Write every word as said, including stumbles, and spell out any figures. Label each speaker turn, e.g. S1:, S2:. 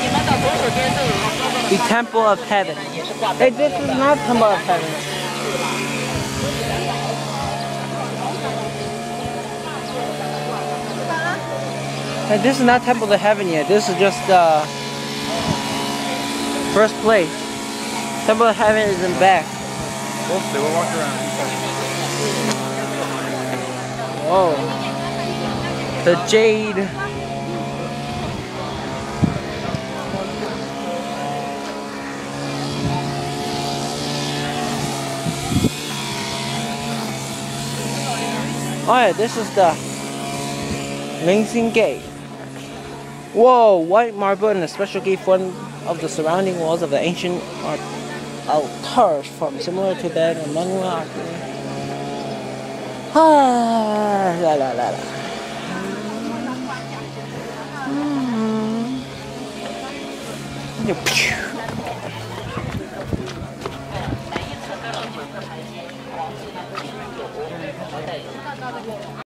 S1: The Temple of Heaven. Hey, this is not Temple of Heaven. Hey, this is not Temple of Heaven yet. This is just the uh, first place. Temple of Heaven is in back.
S2: We'll see. We'll walk around.
S1: Whoa. The Jade. Oh yeah, this is the Mingxing Gate. Whoa, white marble and a special gate formed of the surrounding walls of the ancient altars form similar to that of Mangla. Ah, la la la la. Mm.